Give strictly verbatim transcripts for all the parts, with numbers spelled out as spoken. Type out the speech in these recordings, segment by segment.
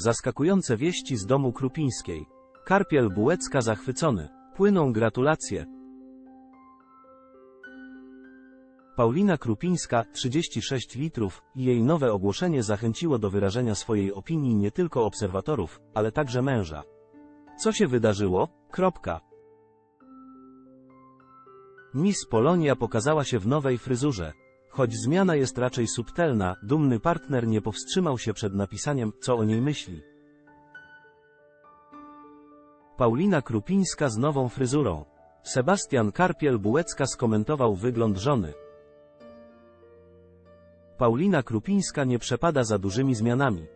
Zaskakujące wieści z domu Krupińskiej. Karpiel Bułecka zachwycony. Płyną gratulacje. Paulina Krupińska, trzydzieści sześć litrów, i jej nowe ogłoszenie zachęciło do wyrażenia swojej opinii nie tylko obserwatorów, ale także męża. Co się wydarzyło? Kropka. Miss Polonia pokazała się w nowej fryzurze. Choć zmiana jest raczej subtelna, dumny partner nie powstrzymał się przed napisaniem, co o niej myśli. Paulina Krupińska z nową fryzurą. Sebastian Karpiel-Bułecka skomentował wygląd żony. Paulina Krupińska nie przepada za dużymi zmianami.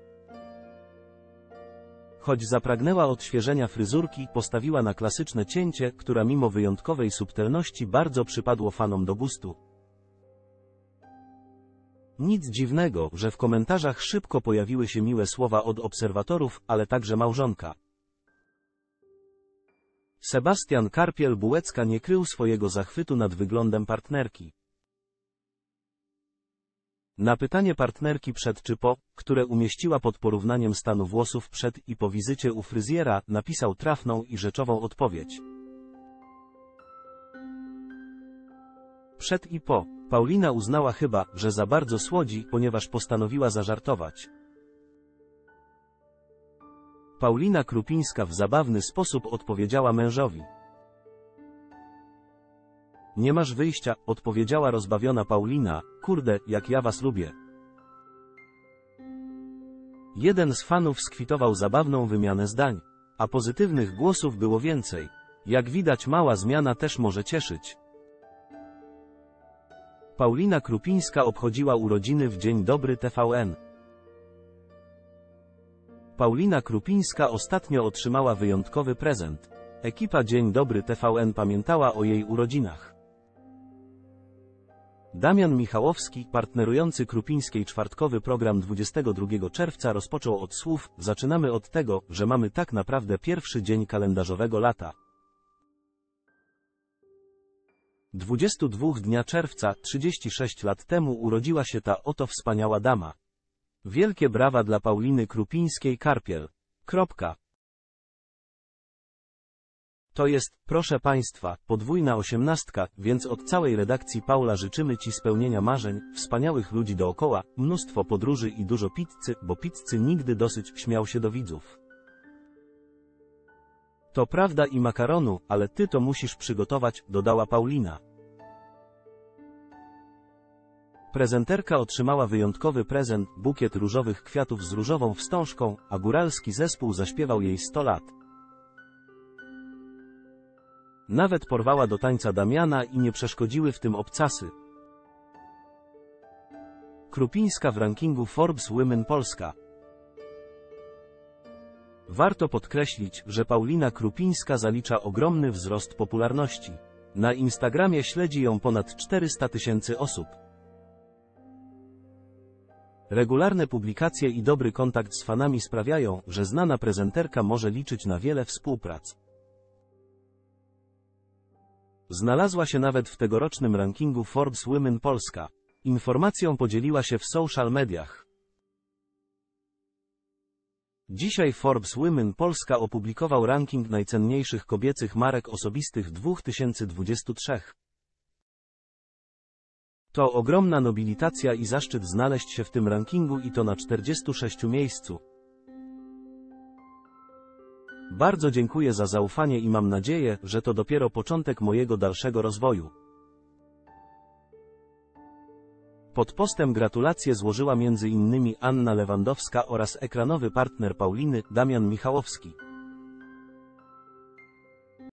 Choć zapragnęła odświeżenia fryzurki, postawiła na klasyczne cięcie, która mimo wyjątkowej subtelności bardzo przypadło fanom do gustu. Nic dziwnego, że w komentarzach szybko pojawiły się miłe słowa od obserwatorów, ale także małżonka. Sebastian Karpiel-Bułecka nie krył swojego zachwytu nad wyglądem partnerki. Na pytanie partnerki przed czy po, które umieściła pod porównaniem stanu włosów przed i po wizycie u fryzjera, napisał trafną i rzeczową odpowiedź. Przed i po. Paulina uznała chyba, że za bardzo słodzi, ponieważ postanowiła zażartować. Paulina Krupińska w zabawny sposób odpowiedziała mężowi. Nie masz wyjścia, odpowiedziała rozbawiona Paulina, kurde, jak ja was lubię. Jeden z fanów skwitował zabawną wymianę zdań, a pozytywnych głosów było więcej. Jak widać, mała zmiana też może cieszyć. Paulina Krupińska obchodziła urodziny w Dzień Dobry T V N. Paulina Krupińska ostatnio otrzymała wyjątkowy prezent. Ekipa Dzień Dobry T V N pamiętała o jej urodzinach. Damian Michałowski, partnerujący Krupińskiej czwartkowy program dwudziestego drugiego czerwca, rozpoczął od słów: zaczynamy od tego, że mamy tak naprawdę pierwszy dzień kalendarzowego lata. dwudziestego drugiego dnia czerwca, trzydzieści sześć lat temu, urodziła się ta oto wspaniała dama. Wielkie brawa dla Pauliny Krupińskiej-Karpiel. Kropka. To jest, proszę Państwa, podwójna osiemnastka, więc od całej redakcji Paula życzymy Ci spełnienia marzeń, wspaniałych ludzi dookoła, mnóstwo podróży i dużo pizzy, bo pizzy nigdy dosyć, śmiał się do widzów. To prawda, i makaronu, ale Ty to musisz przygotować, dodała Paulina. Prezenterka otrzymała wyjątkowy prezent, bukiet różowych kwiatów z różową wstążką, a góralski zespół zaśpiewał jej sto lat. Nawet porwała do tańca Damiana i nie przeszkodziły w tym obcasy. Krupińska w rankingu Forbes Women Polska. Warto podkreślić, że Paulina Krupińska zalicza ogromny wzrost popularności. Na Instagramie śledzi ją ponad czterysta tysięcy osób. Regularne publikacje i dobry kontakt z fanami sprawiają, że znana prezenterka może liczyć na wiele współprac. Znalazła się nawet w tegorocznym rankingu Forbes Women Polska. Informacją podzieliła się w social mediach. Dzisiaj Forbes Women Polska opublikował ranking najcenniejszych kobiecych marek osobistych dwa tysiące dwudziesty trzeci. To ogromna nobilitacja i zaszczyt znaleźć się w tym rankingu, i to na czterdziestym szóstym miejscu. Bardzo dziękuję za zaufanie i mam nadzieję, że to dopiero początek mojego dalszego rozwoju. Pod postem gratulacje złożyła między innymi Anna Lewandowska oraz ekranowy partner Pauliny, Damian Michałowski.